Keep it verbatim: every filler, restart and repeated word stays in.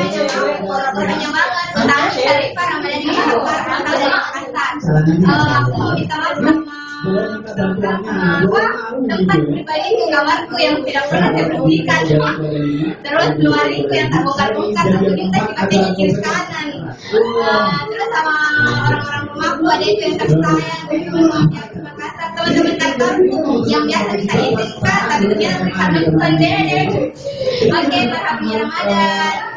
banyak banget. Pertama dari Pak Ramadan ini apa? Kalau dari Makassar. Aku minta maaf sama apa tempat pribadi di kamarku yang tidak pernah saya bersihkan. Terus lemariku yang tak bongkar-bongkar, aku minta sifatnya kiri kanan. Terus sama orang-orang rumahku ada itu yang tak sayang, terima kasih teman-teman kantorku yang biasa bisa izin kan, tapi ternyata karena bukan dede. Oke, berhamnya Ramadan.